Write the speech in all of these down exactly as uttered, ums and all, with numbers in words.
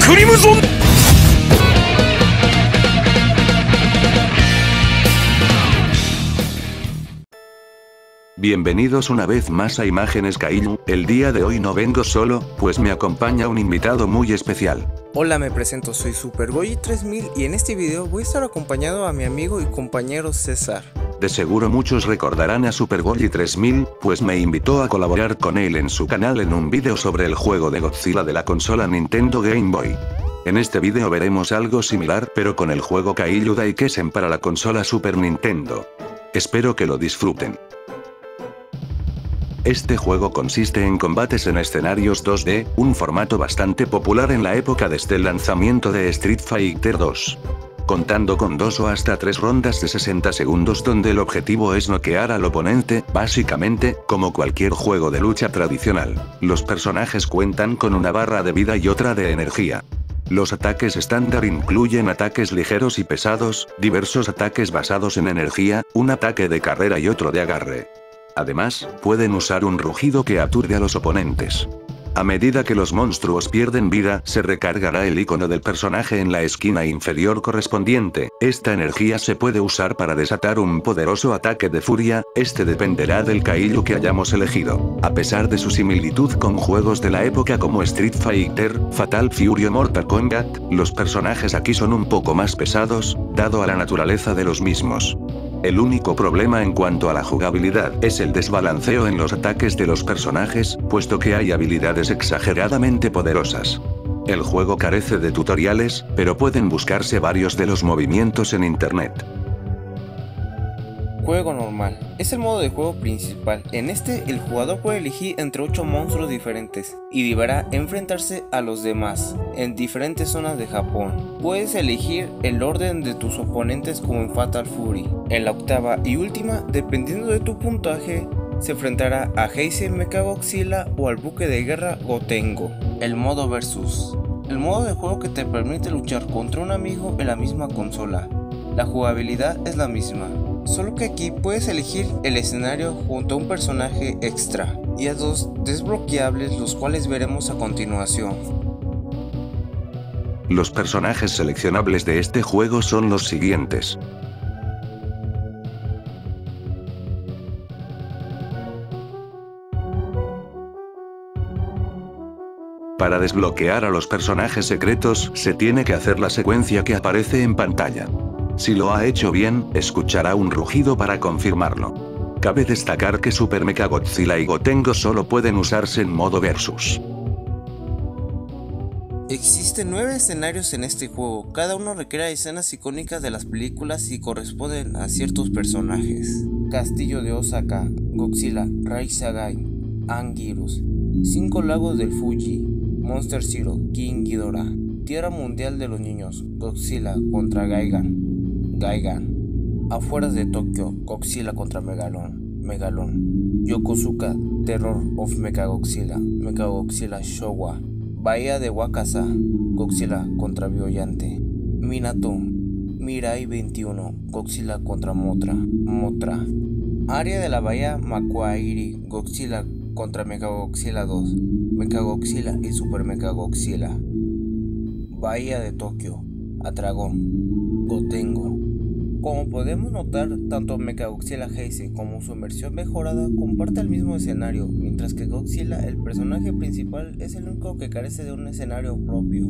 Crimson! Bienvenidos una vez más a Imágenes Kaiju. El día de hoy no vengo solo, pues me acompaña un invitado muy especial. Hola, me presento, soy SuperGoyi tres mil y en este video voy a estar acompañado a mi amigo y compañero César. De seguro muchos recordarán a SuperGoyi tres mil, pues me invitó a colaborar con él en su canal en un video sobre el juego de Godzilla de la consola Nintendo Game Boy. En este video veremos algo similar pero con el juego Kaiju Daikessen para la consola Super Nintendo. Espero que lo disfruten. Este juego consiste en combates en escenarios dos D, un formato bastante popular en la época desde el lanzamiento de Street Fighter dos. Contando con dos o hasta tres rondas de sesenta segundos donde el objetivo es noquear al oponente, básicamente, como cualquier juego de lucha tradicional. Los personajes cuentan con una barra de vida y otra de energía. Los ataques estándar incluyen ataques ligeros y pesados, diversos ataques basados en energía, un ataque de carrera y otro de agarre. Además, pueden usar un rugido que aturde a los oponentes. A medida que los monstruos pierden vida, se recargará el icono del personaje en la esquina inferior correspondiente. Esta energía se puede usar para desatar un poderoso ataque de furia, este dependerá del Kaiju que hayamos elegido. A pesar de su similitud con juegos de la época como Street Fighter, Fatal Fury o Mortal Kombat, los personajes aquí son un poco más pesados, dado a la naturaleza de los mismos. El único problema en cuanto a la jugabilidad es el desbalanceo en los ataques de los personajes, puesto que hay habilidades exageradamente poderosas. El juego carece de tutoriales, pero pueden buscarse varios de los movimientos en internet. Juego normal. Es el modo de juego principal. En este, el jugador puede elegir entre ocho monstruos diferentes y deberá enfrentarse a los demás en diferentes zonas de Japón. Puedes elegir el orden de tus oponentes como en Fatal Fury. En la octava y última, dependiendo de tu puntaje, se enfrentará a Heisei Mechagodzilla o al buque de guerra Gotengo. El modo versus. El modo de juego que te permite luchar contra un amigo en la misma consola. La jugabilidad es la misma, solo que aquí puedes elegir el escenario junto a un personaje extra y a dos desbloqueables, los cuales veremos a continuación. Los personajes seleccionables de este juego son los siguientes. Para desbloquear a los personajes secretos, se tiene que hacer la secuencia que aparece en pantalla. Si lo ha hecho bien, escuchará un rugido para confirmarlo. Cabe destacar que Super Mechagodzilla y Gotengo solo pueden usarse en modo versus. Existen nueve escenarios en este juego, cada uno recrea escenas icónicas de las películas y corresponden a ciertos personajes. Castillo de Osaka, Godzilla, Raisagai, Anguirus, Cinco Lagos del Fuji, Monster Zero, King Ghidorah, Tierra Mundial de los Niños, Godzilla contra Gigan, Gigan, Afueras de Tokio, Godzilla contra Megalon, Megalon, Yokosuka, Terror of Mechagodzilla, Mechagodzilla Showa, Bahía de Wakasa, Godzilla contra Biollante, Minato, Mirai veintiuno, Godzilla contra Mothra, Mothra, Área de la Bahía Makuairi, Godzilla contra Mechagodzilla dos, Mechagodzilla y Super Mechagodzilla, Bahía de Tokio, Atragon, Gotengo. Como podemos notar, tanto Mechagodzilla Heisei como su versión mejorada comparte el mismo escenario, mientras que Godzilla, el personaje principal, es el único que carece de un escenario propio.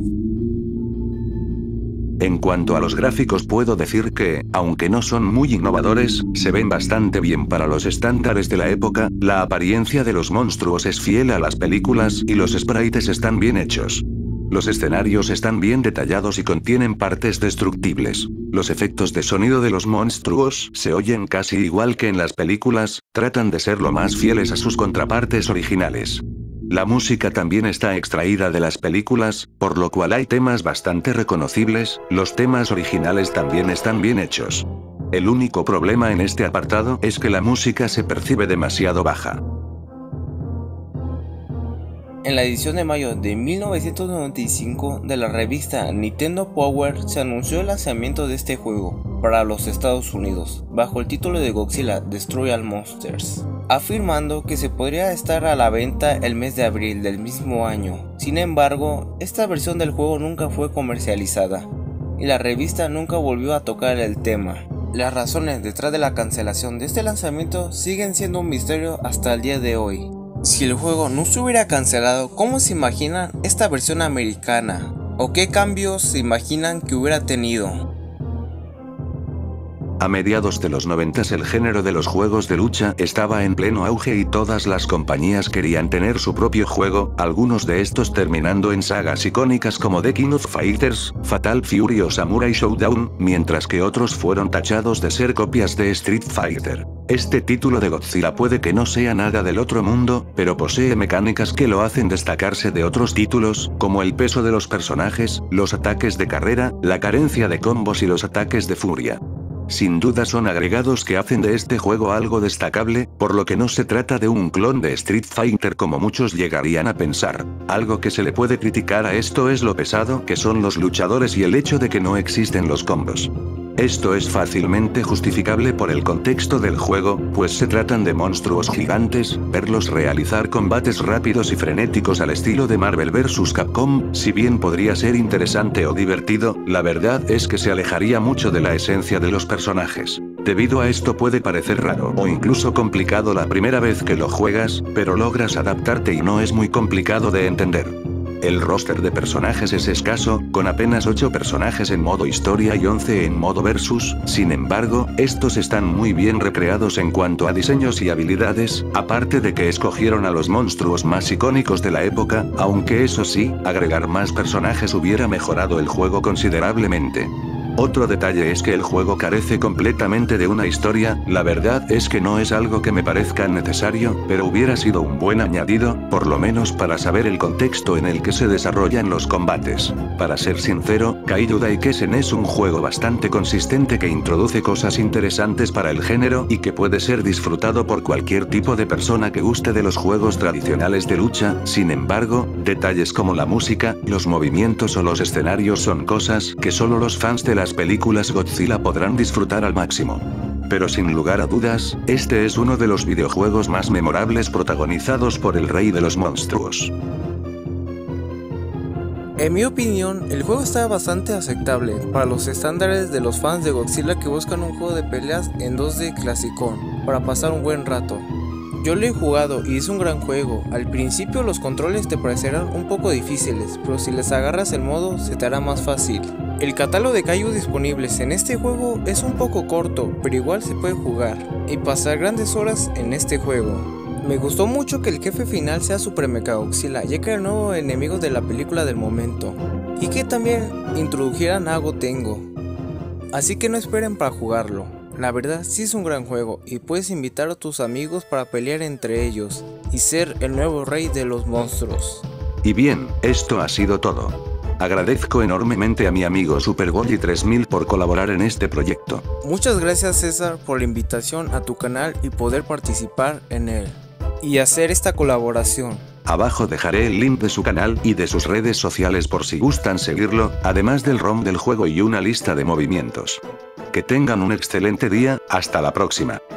En cuanto a los gráficos puedo decir que, aunque no son muy innovadores, se ven bastante bien para los estándares de la época, la apariencia de los monstruos es fiel a las películas y los sprites están bien hechos. Los escenarios están bien detallados y contienen partes destructibles. Los efectos de sonido de los monstruos se oyen casi igual que en las películas, tratan de ser lo más fieles a sus contrapartes originales. La música también está extraída de las películas, por lo cual hay temas bastante reconocibles, los temas originales también están bien hechos. El único problema en este apartado es que la música se percibe demasiado baja. En la edición de mayo de mil novecientos noventa y cinco de la revista Nintendo Power se anunció el lanzamiento de este juego para los Estados Unidos, bajo el título de Godzilla Destroy All Monsters. afirmando que se podría estar a la venta el mes de abril del mismo año. Sin embargo, esta versión del juego nunca fue comercializada y la revista nunca volvió a tocar el tema. Las razones detrás de la cancelación de este lanzamiento siguen siendo un misterio hasta el día de hoy. Si el juego no se hubiera cancelado, ¿cómo se imaginan esta versión americana? ¿O qué cambios se imaginan que hubiera tenido? A mediados de los noventas el género de los juegos de lucha estaba en pleno auge y todas las compañías querían tener su propio juego, algunos de estos terminando en sagas icónicas como The King of Fighters, Fatal Fury o Samurai Showdown, mientras que otros fueron tachados de ser copias de Street Fighter. Este título de Godzilla puede que no sea nada del otro mundo, pero posee mecánicas que lo hacen destacarse de otros títulos, como el peso de los personajes, los ataques de carrera, la carencia de combos y los ataques de furia. Sin duda son agregados que hacen de este juego algo destacable, por lo que no se trata de un clon de Street Fighter como muchos llegarían a pensar. Algo que se le puede criticar a esto es lo pesado que son los luchadores y el hecho de que no existen los combos. Esto es fácilmente justificable por el contexto del juego, pues se tratan de monstruos gigantes, verlos realizar combates rápidos y frenéticos al estilo de Marvel versus. Capcom, si bien podría ser interesante o divertido, la verdad es que se alejaría mucho de la esencia de los personajes. Debido a esto puede parecer raro o incluso complicado la primera vez que lo juegas, pero logras adaptarte y no es muy complicado de entender. El roster de personajes es escaso, con apenas ocho personajes en modo historia y once en modo versus, sin embargo, estos están muy bien recreados en cuanto a diseños y habilidades, aparte de que escogieron a los monstruos más icónicos de la época, aunque eso sí, agregar más personajes hubiera mejorado el juego considerablemente. Otro detalle es que el juego carece completamente de una historia, la verdad es que no es algo que me parezca necesario, pero hubiera sido un buen añadido, por lo menos para saber el contexto en el que se desarrollan los combates. Para ser sincero, Kaiju Daikessen es un juego bastante consistente que introduce cosas interesantes para el género y que puede ser disfrutado por cualquier tipo de persona que guste de los juegos tradicionales de lucha, sin embargo, detalles como la música, los movimientos o los escenarios son cosas que solo los fans de la las películas Godzilla podrán disfrutar al máximo. Pero sin lugar a dudas, este es uno de los videojuegos más memorables protagonizados por el rey de los monstruos. En mi opinión, el juego está bastante aceptable para los estándares de los fans de Godzilla que buscan un juego de peleas en dos D clasicón, para pasar un buen rato. Yo lo he jugado y es un gran juego. Al principio los controles te parecerán un poco difíciles, pero si les agarras el modo se te hará más fácil. El catálogo de kaiju disponibles en este juego es un poco corto, pero igual se puede jugar y pasar grandes horas en este juego. Me gustó mucho que el jefe final sea Super Mechagodzilla, ya que era el nuevo enemigo de la película del momento, y que también introdujeran a Gotengo. Así que no esperen para jugarlo. La verdad sí es un gran juego y puedes invitar a tus amigos para pelear entre ellos y ser el nuevo rey de los monstruos. Y bien, esto ha sido todo. Agradezco enormemente a mi amigo Supergolly tres mil por colaborar en este proyecto. Muchas gracias César por la invitación a tu canal y poder participar en él y hacer esta colaboración. Abajo dejaré el link de su canal y de sus redes sociales por si gustan seguirlo, además del ROM del juego y una lista de movimientos. Que tengan un excelente día, hasta la próxima.